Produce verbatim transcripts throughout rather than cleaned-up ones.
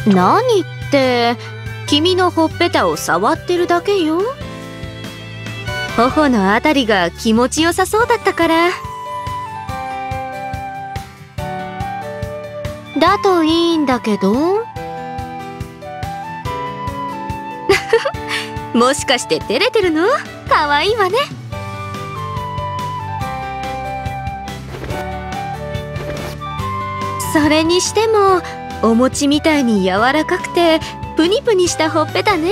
何って君のほっぺたを触ってるだけよ。頬のあたりが気持ちよさそうだったから。だといいんだけど。もしかして照れてるの？かわいいわね。それにしてもお餅みたいに柔らかくてプニプニしたほっぺたね。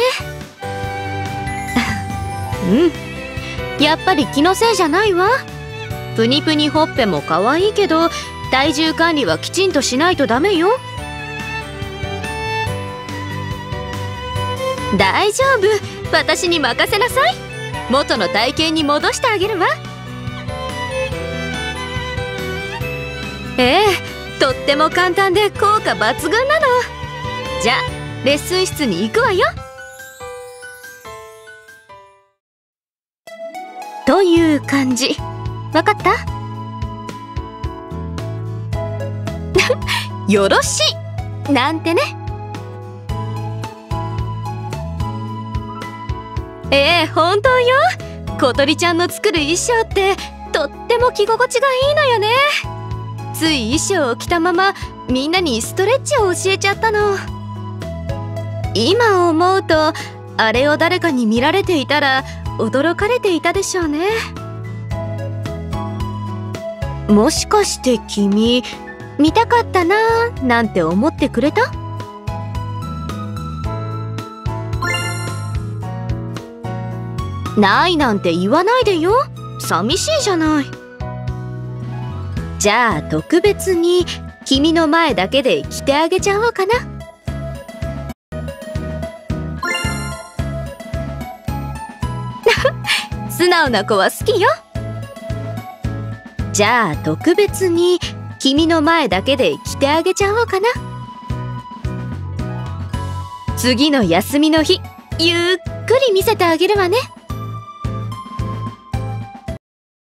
うん、やっぱり気のせいじゃないわ。プニプニほっぺも可愛いけど体重管理はきちんとしないとダメよ。大丈夫、私に任せなさい。元の体型に戻してあげるわ。ええ、とっても簡単で効果抜群なの。じゃあレッスン室に行くわよ。という感じ。わかった？よろしいなんてね。ええ、本当よ。小鳥ちゃんの作る衣装ってとっても着心地がいいのよね。つい衣装を着たままみんなにストレッチを教えちゃったの。今思うとあれを誰かに見られていたら驚かれていたでしょうね。もしかして君見たかったなーなんて思ってくれた？ないなんて言わないでよ。寂しいじゃない。じゃあ特別に君の前だけで着てあげちゃおうかな。素直な子は好きよ。じゃあ特別に君の前だけで着てあげちゃおうかな。次の休みの日ゆっくり見せてあげるわね。